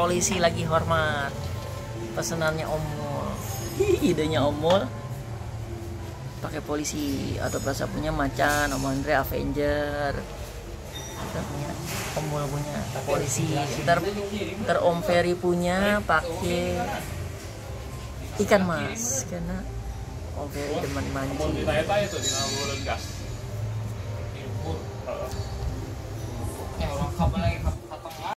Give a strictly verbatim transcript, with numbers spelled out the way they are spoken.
polisi lagi hormat. Pesenannya Om Mul. Idenya Om Mul. Pakai polisi atau bahasa punya Macan, Om Andre Avenger. Kita punya Om Mul punya polisi. Ntar, ntar Om Ferry punya pakai ikan mas karena Om Ferry demen mancing. Ditanya-tanya tuh di gas. Eh, orang kapal lagi kapal.